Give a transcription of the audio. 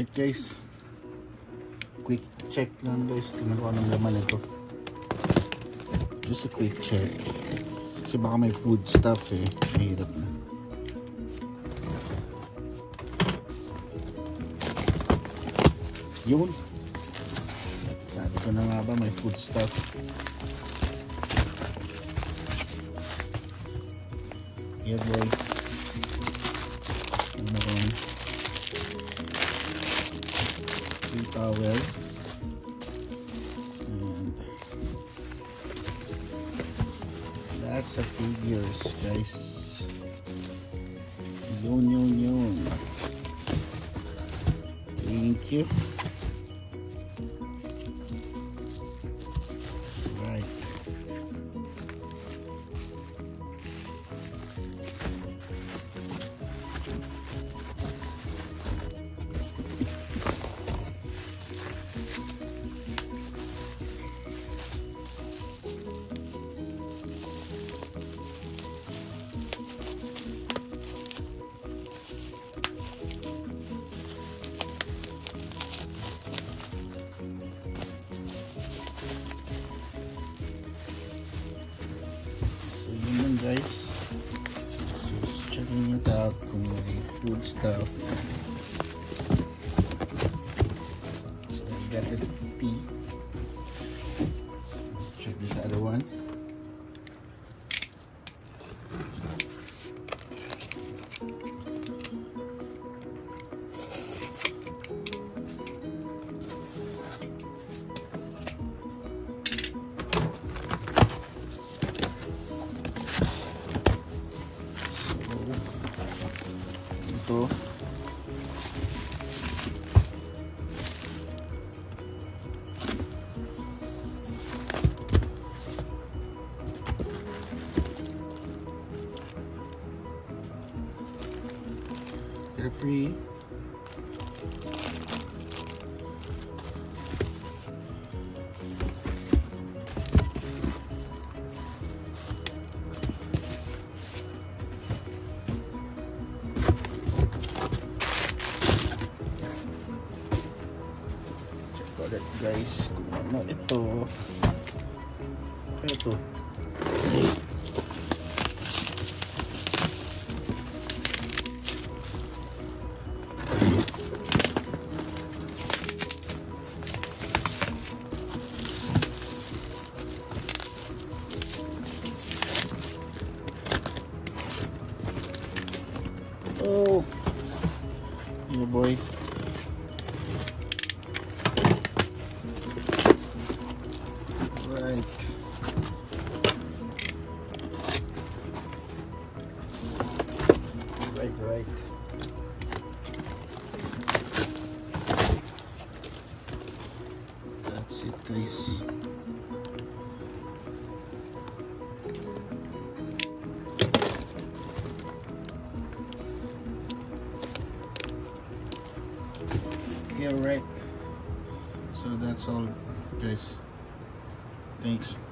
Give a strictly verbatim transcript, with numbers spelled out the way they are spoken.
Alright guys, quick check lang guys, tingnan ko anong laman ito. Just a quick check kasi baka may food stuff eh, mahirap na. Yun, sabi ko na nga ba may food stuff. Here boy, ano ron, free towel, and that's the figures guys. Yun yun yun, thank you. Right, guys, just checking it out kung may food stuff. So I got the tea. Check this other one. Ito, carefree. Ulit guys, kung ano ito, ito oh, yeah boy. Right. Right, right. That's it, guys. Yeah, right. So that's all, guys. Thanks.